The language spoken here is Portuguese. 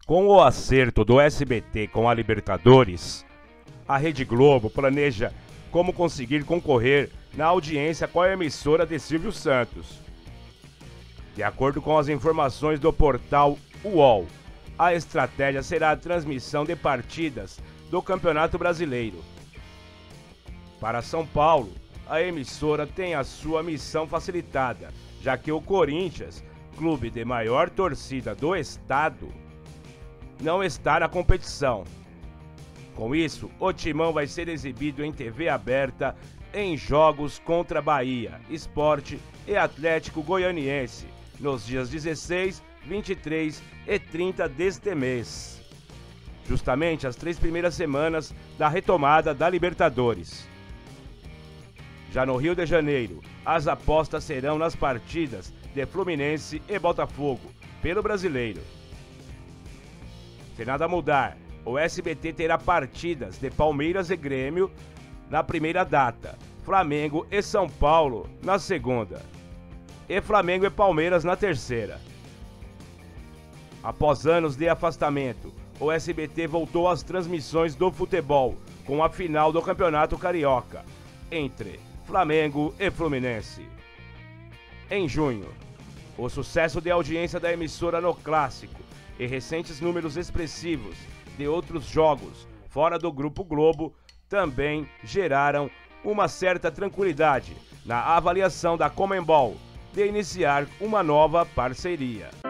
Com o acerto do SBT com a Libertadores, a Rede Globo planeja como conseguir concorrer na audiência com a emissora de Silvio Santos. De acordo com as informações do portal UOL, a estratégia será a transmissão de partidas do Campeonato Brasileiro. Para São Paulo, a emissora tem a sua missão facilitada, já que o Corinthians, clube de maior torcida do estado, não está na competição. Com isso, o Timão vai ser exibido em TV aberta em jogos contra Bahia, Sport e Atlético Goianiense, nos dias 16, 23 e 30 deste mês, justamente as 3 primeiras semanas da retomada da Libertadores. Já no Rio de Janeiro, as apostas serão nas partidas de Fluminense e Botafogo, pelo Brasileiro. Sem nada mudar, o SBT terá partidas de Palmeiras e Grêmio na primeira data, Flamengo e São Paulo na segunda, e Flamengo e Palmeiras na terceira. Após anos de afastamento, o SBT voltou às transmissões do futebol com a final do Campeonato Carioca entre Flamengo e Fluminense. Em junho, o sucesso de audiência da emissora no Clássico e recentes números expressivos de outros jogos fora do Grupo Globo também geraram uma certa tranquilidade na avaliação da Conmebol de iniciar uma nova parceria.